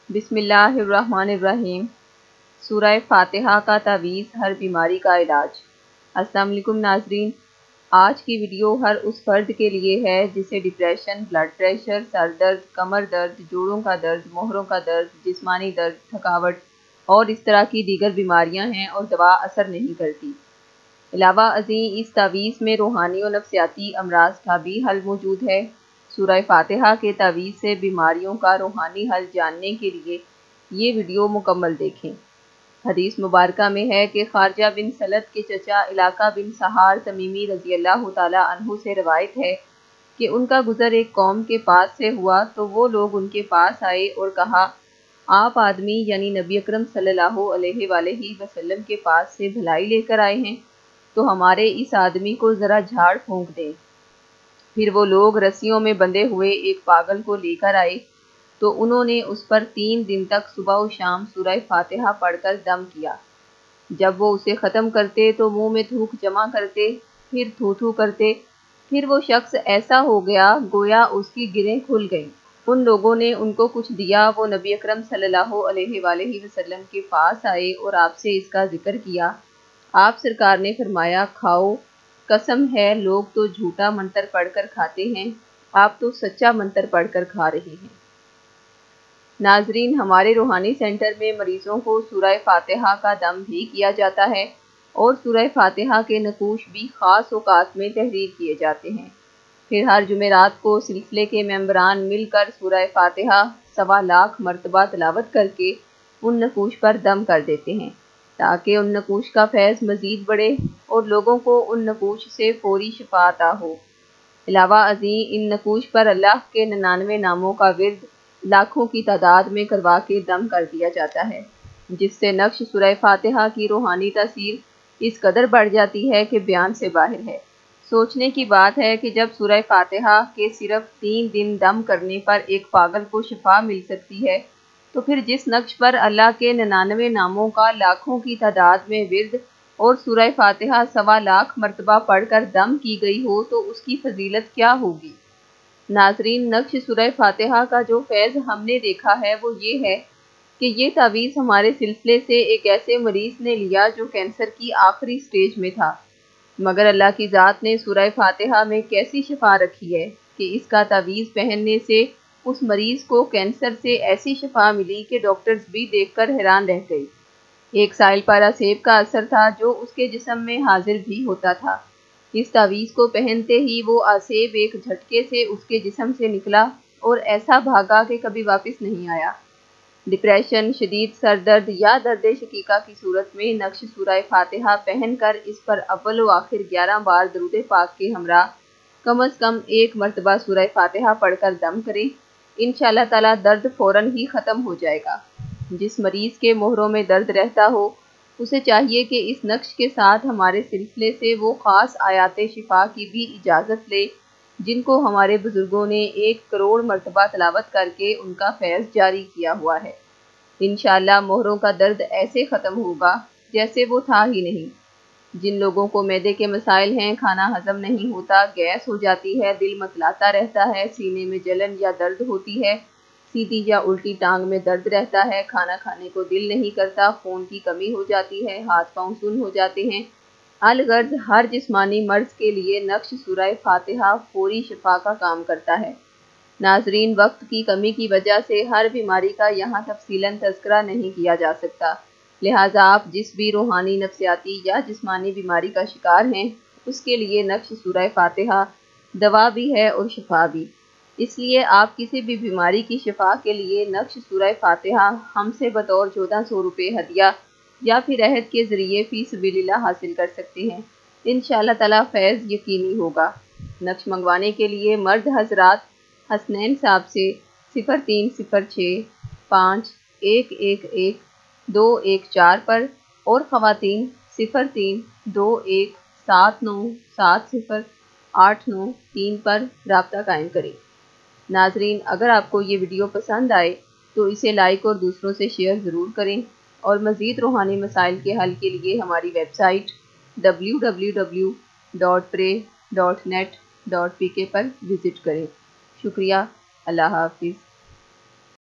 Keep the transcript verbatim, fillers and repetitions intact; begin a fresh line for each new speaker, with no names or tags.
بسم اللہ الرحمن الرحیم۔ سورہ فاتحہ کا تعویذ ہر بیماری کا علاج۔ السلام علیکم ناظرین، آج کی ویڈیو ہر اس فرد کے لیے ہے جسے ڈپریشن، بلڈ پریشر، سر درد، کمر درد، جوڑوں کا درد، مہروں کا درد، جسمانی درد، تھکاوٹ اور اس طرح کی دیگر بیماریاں ہیں اور دوا اثر نہیں کرتی۔ علاوہ ازیں اس تعویذ میں روحانی و نفسیاتی امراض کا بھی حل موجود ہے۔ سورہ فاتحہ کے تعویذ سے بیماریوں کا روحانی حل جاننے کے لیے یہ ویڈیو مکمل دیکھیں۔ حدیث مبارکہ میں ہے کہ خارجہ بن سلط کے چچا علاقہ بن سہار تمیمی رضی اللہ تعالیٰ عنہ سے روایت ہے کہ ان کا گزر ایک قوم کے پاس سے ہوا تو وہ لوگ ان کے پاس آئے اور کہا، آپ آدمی یعنی نبی اکرم صلی اللہ علیہ وآلہ وسلم کے پاس سے بھلائی لے کر آئے ہیں تو ہمارے اس آدمی کو ذرا جھاڑ پھونک دیں۔ پھر وہ لوگ رسیوں میں بندھے ہوئے ایک پاگل کو لے کر آئے تو انہوں نے اس پر تین دن تک صبح و شام سورہ فاتحہ پڑھ کر دم کیا۔ جب وہ اسے ختم کرتے تو منہ میں تھوک جمع کرتے، پھر تھو تھو کرتے، پھر وہ شخص ایسا ہو گیا گویا اس کی گرہیں کھل گئیں۔ ان لوگوں نے ان کو کچھ دیا، وہ نبی اکرم صلی اللہ علیہ وآلہ وسلم کے پاس آئے اور آپ سے اس کا ذکر کیا۔ آپ سرکار نے فرمایا، کھاؤ، قسم ہے لوگ تو جھوٹا منتر پڑھ کر کھاتے ہیں، آپ تو سچا منتر پڑھ کر کھا رہے ہیں۔ ناظرین، ہمارے روحانی سینٹر میں مریضوں کو سورہ فاتحہ کا دم بھی کیا جاتا ہے اور سورہ فاتحہ کے نقوش بھی خاص اوقات میں تحریر کیے جاتے ہیں۔ پھر ہر جمعرات کو سلسلے کے ممبران مل کر سورہ فاتحہ سوا لاکھ مرتبہ تلاوت کر کے ان نقوش پر دم کر دیتے ہیں تاکہ ان نقوش کا فیض مزید بڑھے اور لوگوں کو ان نقوش سے فوری شفا عطا ہو۔ علاوہ ازیں ان نقوش پر اللہ کے ننانوے ناموں کا ورد لاکھوں کی تعداد میں کروا کے دم کر دیا جاتا ہے، جس سے نقش سورہ فاتحہ کی روحانی تاثیر اس قدر بڑھ جاتی ہے کہ بیان سے باہر ہے۔ سوچنے کی بات ہے کہ جب سورہ فاتحہ کے صرف تین دن دم کرنے پر ایک پاگل کو شفا مل سکتی ہے تو پھر جس نقش پر اللہ کے ننانوے ناموں کا لاکھوں کی تعداد میں ورد اور سورہ فاتحہ سوا لاکھ مرتبہ پڑھ کر دم کی گئی ہو تو اس کی فضیلت کیا ہوگی۔ ناظرین، نقش سورہ فاتحہ کا جو فیض ہم نے دیکھا ہے وہ یہ ہے کہ یہ تعویذ ہمارے سلسلے سے ایک ایسے مریض نے لیا جو کینسر کی آخری سٹیج میں تھا، مگر اللہ کی ذات نے سورہ فاتحہ میں کیسی شفا رکھی ہے کہ اس کا تعویذ پہننے سے اس مریض کو کینسر سے ایسی شفا ملی کہ ڈاکٹرز بھی دیکھ کر حیران رہ گئی۔ ایک سائل پارا سیب کا اثر تھا جو اس کے جسم میں حاضر بھی ہوتا تھا۔ اس تعویذ کو پہنتے ہی وہ آسیب ایک جھٹکے سے اس کے جسم سے نکلا اور ایسا بھاگا کہ کبھی واپس نہیں آیا۔ ڈپریشن، شدید سر درد یا درد شقیقہ کی صورت میں نقش سورہ فاتحہ پہن کر اس پر اول و آخر گیارہ بار درود پاک کے ہمراہ کم از کم ایک مرتبہ سورہ فاتحہ پڑھ کر دم کریں، انشاءاللہ تعالیٰ درد فوراً ہی ختم ہو جائے گا۔ جس مریض کے مہروں میں درد رہتا ہو اسے چاہیے کہ اس نقش کے ساتھ ہمارے سلسلے سے وہ خاص آیات شفا کی بھی اجازت لے جن کو ہمارے بزرگوں نے ایک کروڑ مرتبہ تلاوت کر کے ان کا فیض جاری کیا ہوا ہے۔ انشاءاللہ مہروں کا درد ایسے ختم ہوگا جیسے وہ تھا ہی نہیں۔ جن لوگوں کو معدے کے مسائل ہیں، کھانا ہضم نہیں ہوتا، گیس ہو جاتی ہے، دل متلاتا رہتا ہے، سینے میں جلن یا درد ہوتی ہے، سیدھی یا الٹی ٹانگ میں درد رہتا ہے، کھانا کھانے کو دل نہیں کرتا، خون کی کمی ہو جاتی ہے، ہاتھ پاؤں سن ہو جاتے ہیں، الغرض ہر جسمانی مرض کے لیے نقش سورہ فاتحہ فوری شفا کا کام کرتا ہے۔ ناظرین، وقت کی کمی کی وجہ سے ہر بیماری کا یہاں تفصیلاً تذکرہ نہیں کیا جا سکتا، لہٰذا آپ جس بھی روحانی، نفسیاتی یا جسمانی بیماری کا شکار ہیں اس کے لیے نقش سورہ فاتحہ دوا بھی ہے اور شفا بھی۔ اس لیے آپ کسی بھی بیماری کی شفا کے لیے نقش سورہ فاتحہ ہم سے بطور چودہ سو روپے ہدیہ یا پھر عہد کے ذریعے فی سبیل اللہ حاصل کر سکتے ہیں۔ انشاءاللہ تعالیٰ فیض یقینی ہوگا۔ نقش منگوانے کے لیے مرد حضرات حسنین صاحب سے صفر تین صفر چھ پانچ ایک ایک ایک دو ایک چار پر اور خواتین صفر تین دو ایک سات نو سات صفر آٹھ نو تین پر رابطہ قائم کریں۔ ناظرین، اگر آپ کو یہ ویڈیو پسند آئے تو اسے لائک اور دوسروں سے شیئر ضرور کریں اور مزید روحانی مسائل کے حل کے لیے ہماری website W W W dot پرے dot net dot P K پر وزٹ کریں۔ شکریہ، اللہ حافظ۔